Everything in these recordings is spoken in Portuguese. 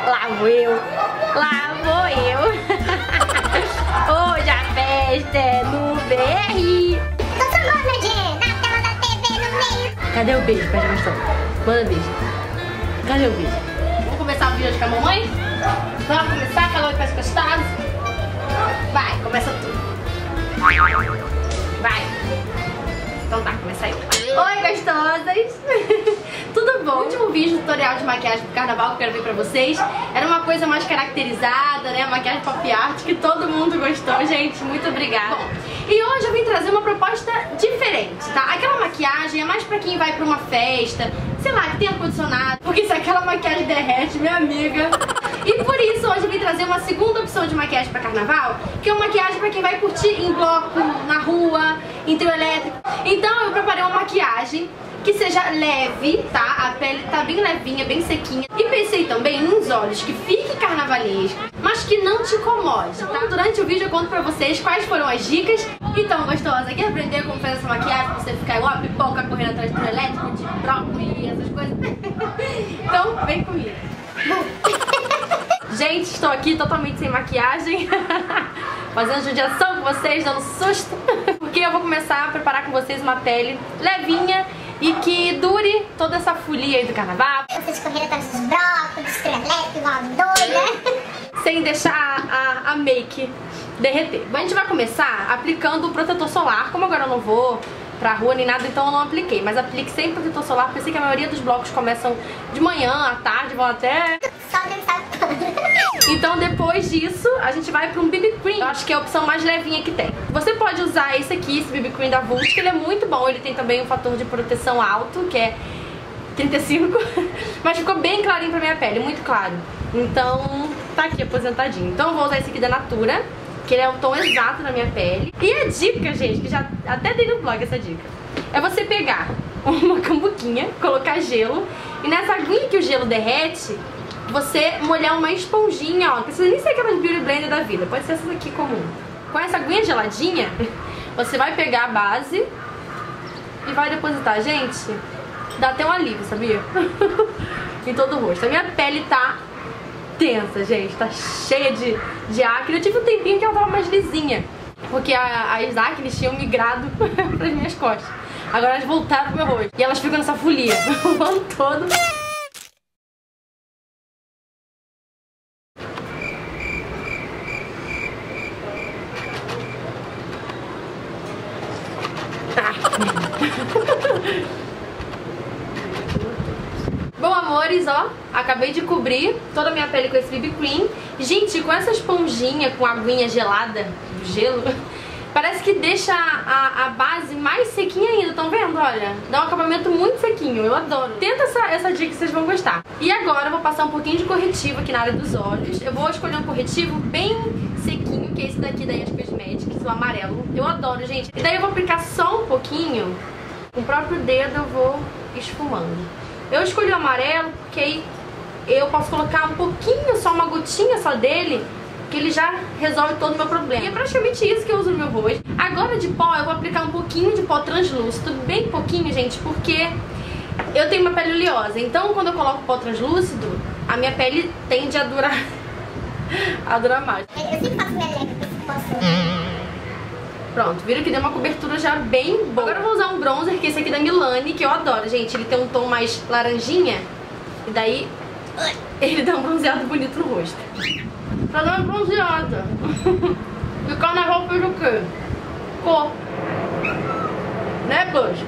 Lá vou eu. Lá vou eu. Hoje a festa é no BR. Tô só gorda, Gê, na tela da TV no meio. Cadê o beijo? Presta atenção. Manda beijo. Cadê o beijo? Vamos começar o vídeo hoje com a mamãe? Vamos começar, calor com as costadas. Vai, começa tudo. Vai. Então tá, começa aí. Oi, gostosas! Tudo bom? O último vídeo tutorial de maquiagem pro carnaval que eu quero ver pra vocês era uma coisa mais caracterizada, né? Maquiagem pop art que todo mundo gostou, gente. Muito obrigada. Bom, e hoje eu vim trazer uma proposta diferente, tá? Aquela maquiagem é mais pra quem vai pra uma festa, sei lá, que tem ar-condicionado, porque se aquela maquiagem derrete, minha amiga... E por isso hoje eu vim trazer uma segunda opção de maquiagem pra carnaval, que é uma maquiagem pra quem vai curtir em bloco, na rua, em trio elétrico. Então eu preparei uma maquiagem que seja leve, tá? A pele tá bem levinha, bem sequinha. E pensei também nos olhos que fique carnavalesco, mas que não te incomode, tá? Então, durante o vídeo eu conto pra vocês quais foram as dicas. Então, gostosa, quer aprender como fazer essa maquiagem pra você ficar igual a pipoca correndo atrás do trio elétrico, de brócolis e essas coisas? Então, vem comigo. Gente, estou aqui totalmente sem maquiagem, fazendo judiação com vocês, dando susto, porque eu vou começar a preparar com vocês uma pele levinha e que dure toda essa folia aí do carnaval. Vocês correram atrás dos brócolis, trio elétrico, igual doida. Sem deixar a make derreter. Bom, a gente vai começar aplicando o protetor solar. Como agora eu não vou pra rua nem nada, então eu não apliquei. Mas aplique sempre protetor solar, porque eu sei que a maioria dos blocos começam de manhã, à tarde, vão até... Então depois disso, a gente vai pra um BB Cream. Eu acho que é a opção mais levinha que tem. Você pode usar esse aqui, esse BB Cream da Vult, que ele é muito bom. Ele tem também um fator de proteção alto, que é 35. Mas ficou bem clarinho pra minha pele, muito claro. Então, tá aqui aposentadinho. Então eu vou usar esse aqui da Natura, que ele é o tom exato na minha pele. E a dica, gente, que já até dei no blog essa dica, é você pegar uma cambuquinha, colocar gelo, e nessa aguinha que o gelo derrete, você molhar uma esponjinha, ó. Não precisa nem ser aquelas Beauty Blender da vida, pode ser essa daqui comum. Com essa aguinha geladinha, você vai pegar a base e vai depositar. Gente, dá até um alívio, sabia? Em todo o rosto. A minha pele tá tensa, gente, tá cheia de acne. Eu tive um tempinho que ela tava mais lisinha, porque as acnes tinham migrado pras minhas costas. Agora elas voltaram pro meu rosto. E elas ficam nessa folia o ano todo. Bom, amores, ó, acabei de cobrir toda a minha pele com esse BB Cream. Gente, com essa esponjinha, com a aguinha gelada do gelo, parece que deixa a base mais sequinha ainda, estão vendo? Olha, dá um acabamento muito sequinho, eu adoro. Tenta essa dica que vocês vão gostar. E agora eu vou passar um pouquinho de corretivo aqui na área dos olhos. Eu vou escolher um corretivo bem sequinho, que é esse daqui da Yas Cosmetics, o amarelo. Eu adoro, gente. E daí eu vou aplicar só um pouquinho, com o próprio dedo eu vou esfumando. Eu escolhi o amarelo porque aí eu posso colocar um pouquinho, só uma gotinha só dele, que ele já resolve todo o meu problema. E é praticamente isso que eu uso no meu rosto. Agora de pó, eu vou aplicar um pouquinho de pó translúcido, bem pouquinho, gente, porque eu tenho uma pele oleosa. Então, quando eu coloco pó translúcido, a minha pele tende a durar, mais. Eu sempre faço meleca com esse pó. Pronto, viram que deu uma cobertura já bem boa. Agora eu vou usar um bronzer, que é esse aqui da Milani, que eu adoro, gente. Ele tem um tom mais laranjinha, e daí ele dá um bronzeado bonito no rosto. Pra dar uma bronzeada. E o carnaval fez o quê? Cor. Né, blush?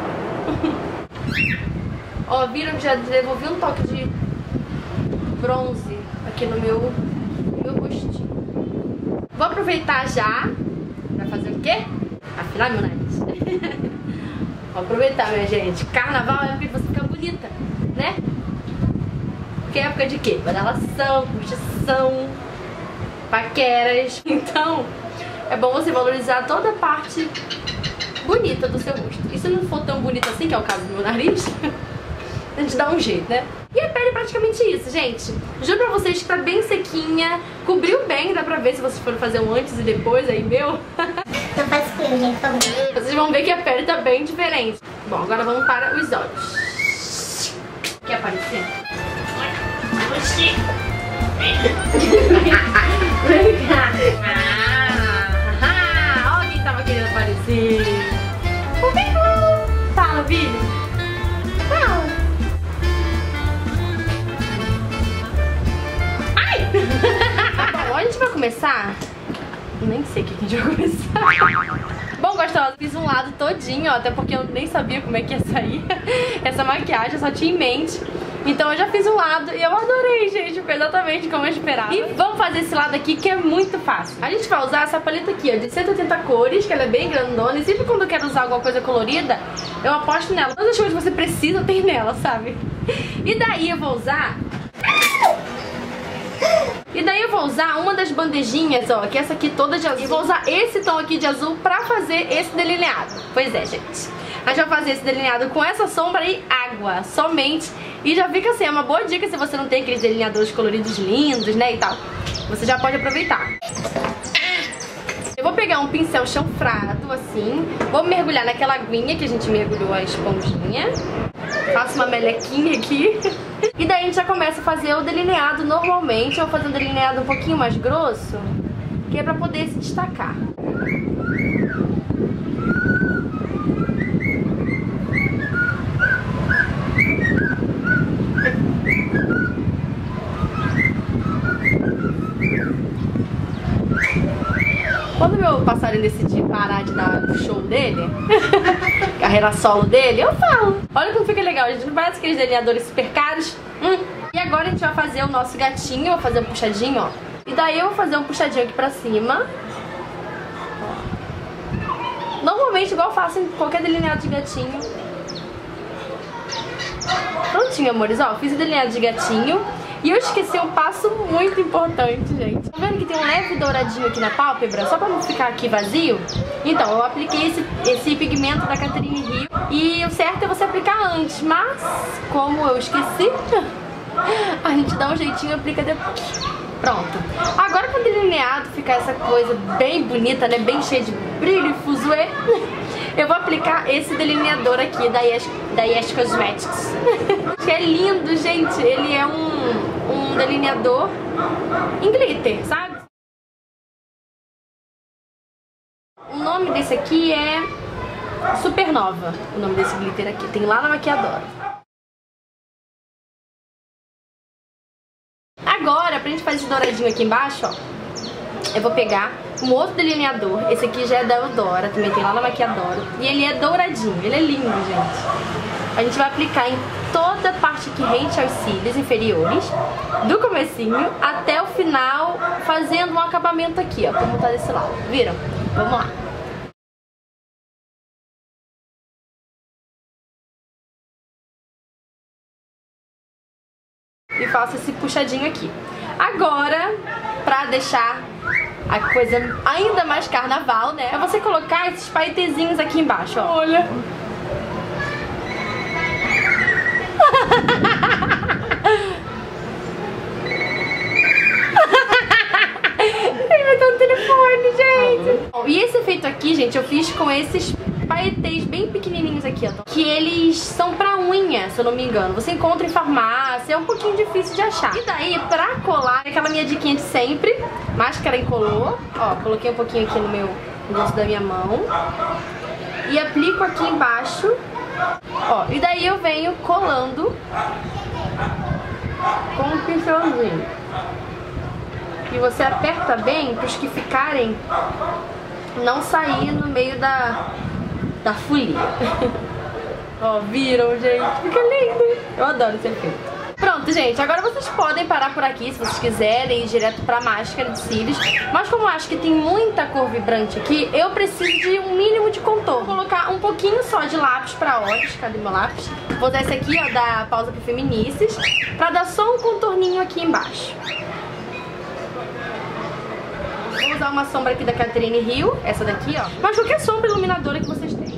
Ó, viram que já devolvi um toque de bronze aqui no meu rostinho. Vou aproveitar já pra fazer o quê? Afinar meu nariz. Vou aproveitar, minha gente. Carnaval é época de você ficar bonita, né? Porque é época de quê? Badalação, curtição, paqueras. Então, é bom você valorizar toda a parte bonita do seu rosto. E se não for tão bonita assim, que é o caso do meu nariz, a gente dá um jeito, né? E a pele é praticamente isso, gente. Juro pra vocês que tá bem sequinha, cobriu bem, dá pra ver se vocês forem fazer um antes e depois aí, meu. Não faz frio, gente, por favor. Vocês vão ver que a pele tá bem diferente. Bom, agora vamos para os olhos. Quer aparecer? Vem cá. Olha quem tava querendo aparecer. Fala, Billy. Fala. Ai! Bom, a gente vai começar. Nem sei o que a gente vai começar. Bom, gostosa, fiz um lado todinho, ó, até porque eu nem sabia como é que ia sair essa maquiagem, eu só tinha em mente. Então eu já fiz um lado e eu adorei, gente, ficou exatamente como eu esperava. E vamos fazer esse lado aqui que é muito fácil. A gente vai usar essa paleta aqui, ó, de 180 cores, que ela é bem grandona. E sempre quando eu quero usar alguma coisa colorida, eu aposto nela. Todas as coisas que você precisa tem nela, sabe? E daí eu vou usar... uma das bandejinhas, ó, que é essa aqui toda de azul. E vou usar esse tom aqui de azul pra fazer esse delineado. Pois é, gente. A gente vai fazer esse delineado com essa sombra e água, somente. E já fica assim, é uma boa dica se você não tem aqueles delineadores coloridos lindos, né, e tal. Você já pode aproveitar. Eu vou pegar um pincel chanfrado, assim. Vou mergulhar naquela aguinha que a gente mergulhou a esponjinha. Faço uma melequinha aqui. E daí a gente já começa a fazer o delineado normalmente. Eu vou fazer um delineado um pouquinho mais grosso, que é pra poder se destacar. Quando meu passarinho decidir parar de dar o show dele, carreira solo dele, eu falo. Olha como fica legal, gente. Não parece aqueles delineadores super caros. E agora a gente vai fazer o nosso gatinho. Vou fazer um puxadinho, ó. E daí eu vou fazer um puxadinho aqui pra cima. Ó. Normalmente, igual eu faço em qualquer delineado de gatinho. Prontinho, amores. Ó, fiz o delineado de gatinho. E eu esqueci um passo muito importante, gente. Tá vendo que tem um leve douradinho aqui na pálpebra? Só pra não ficar aqui vazio. Então, eu apliquei esse pigmento da Catherine Hill. E o certo é você aplicar antes. Mas, como eu esqueci, a gente dá um jeitinho e aplica depois. Pronto. Agora pro delineado ficar essa coisa bem bonita, né? Bem cheia de brilho e fuzuê, eu vou aplicar esse delineador aqui da Yes Cosmetics. Que é lindo, gente. Ele é um delineador em glitter, sabe? O nome desse aqui é Supernova. O nome desse glitter aqui. Tem lá na Maquiadora. Agora, pra gente fazer esse douradinho aqui embaixo, ó, eu vou pegar um outro delineador. Esse aqui já é da Eudora, também tem lá na Maquiadora. E ele é douradinho, ele é lindo, gente. A gente vai aplicar em toda a parte aqui rente aos cílios inferiores, do comecinho até o final, fazendo um acabamento aqui, ó, como tá desse lado. Viram? Vamos lá. E faço esse puxadinho aqui. Agora, pra deixar a coisa ainda mais carnaval, né, é você colocar esses paetezinhos aqui embaixo, ó. Olha! Ele vai dar um telefone, gente! E esse efeito aqui, gente, eu fiz com esses paetês bem pequenininhos aqui, ó, que eles são pra unha, se eu não me engano. Você encontra em farmácia, é um pouquinho difícil de achar. E daí, pra colar, aquela minha diquinha de sempre, máscara incolor, ó, coloquei um pouquinho aqui no dorso da minha mão e aplico aqui embaixo, ó, e daí eu venho colando com um pincelzinho. E você aperta bem para os que ficarem não sair no meio da folia. Ó, viram, gente? Fica lindo. Eu adoro esse efeito. Pronto, gente. Agora vocês podem parar por aqui se vocês quiserem ir direto pra máscara de cílios. Mas como eu acho que tem muita cor vibrante aqui, eu preciso de um mínimo de contorno. Vou colocar um pouquinho só de lápis pra olhos. Cadê meu lápis? Vou usar esse aqui, ó, da Pausa pro Feminices, pra dar só um contorninho aqui embaixo. Vou usar uma sombra aqui da Catherine Hill, essa daqui, ó. Mas qualquer sombra iluminadora que vocês têm.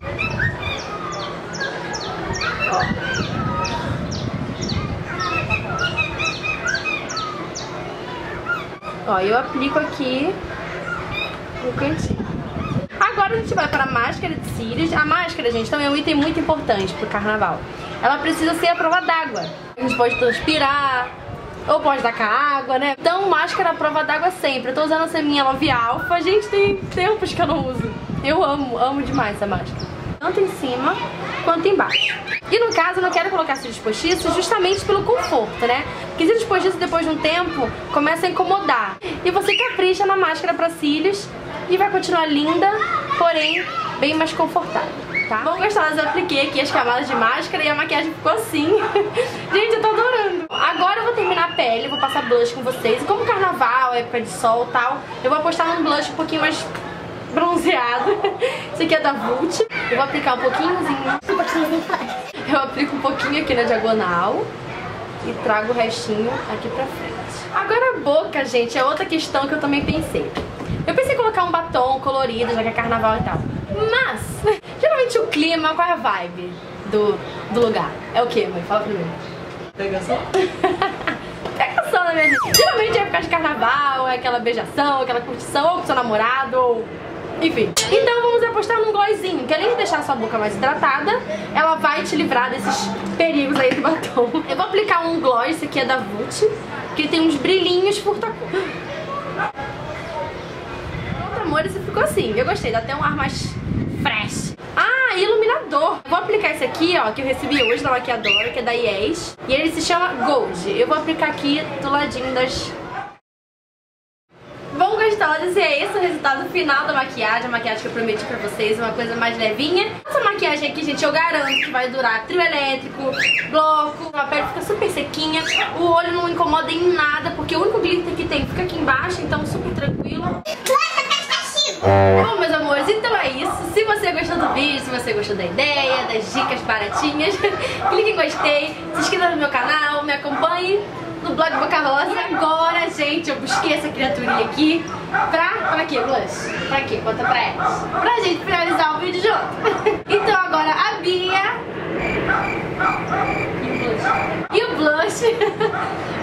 Ó, eu aplico aqui no cantinho. Agora a gente vai para a máscara de cílios. A máscara, gente, também é um item muito importante pro carnaval. Ela precisa ser à prova d'água. A gente pode transpirar, Ou pode dar com a água, né? Então, máscara à prova d'água sempre. Eu tô usando essa minha Love Alpha. Gente, tem tempos que eu não uso. Eu amo demais essa máscara. Tanto em cima quanto embaixo. E no caso, eu não quero colocar cílios postiços justamente pelo conforto, né? Porque cílios postiços, depois de um tempo, começa a incomodar. E você capricha na máscara pra cílios e vai continuar linda, porém, bem mais confortável, tá? Bom, gostosa, eu apliquei aqui as camadas de máscara e a maquiagem ficou assim. Gente, eu tô adorando. Agora eu vou terminar a pele, vou passar blush com vocês. E como carnaval, época de sol e tal, eu vou apostar num blush um pouquinho mais bronzeado. Esse aqui é da Vult. Eu vou aplicar um pouquinhozinho. Eu aplico um pouquinho aqui na diagonal e trago o restinho aqui pra frente. Agora a boca, gente, é outra questão que eu também pensei. Eu pensei em colocar um batom colorido, já que é carnaval e tal. Mas, geralmente o clima, qual é a vibe do lugar? É o quê, mãe? Fala pra mim. Pegação? Pegação, né, minha gente? Geralmente é época de carnaval, é aquela beijação, aquela curtição, ou com seu namorado, ou... enfim. Então vamos apostar num glossinho, que além de deixar a sua boca mais hidratada, ela vai te livrar desses perigos aí do batom. Eu vou aplicar um gloss, esse aqui é da Vult, que tem uns brilhinhos furta-cor. Pronto, amor, esse ficou assim. Eu gostei, dá até um ar mais fresh. Ah, iluminador. Eu vou aplicar esse aqui, ó, que eu recebi hoje da maquiadora, que é da Yes. E ele se chama Gold. Eu vou aplicar aqui do ladinho das... Bom, gostosas, e é esse o resultado final da maquiagem. A maquiagem que eu prometi pra vocês, uma coisa mais levinha. Essa maquiagem aqui, gente, eu garanto que vai durar trio elétrico, bloco, a pele fica super sequinha, o olho não incomoda em nada, porque o único glitter que tem fica aqui embaixo, então super tranquilo. Bom, meus amores, então é isso. Se você gostou do vídeo, se você gostou da ideia, das dicas baratinhas, clique em gostei, se inscreva no meu canal, me acompanhe no blog Boca Rosa. E agora, gente, eu busquei essa criaturinha aqui pra quê, Blush? Pra quê? Conta pra elas. Pra gente finalizar o vídeo junto. Então agora a Bia e o Blush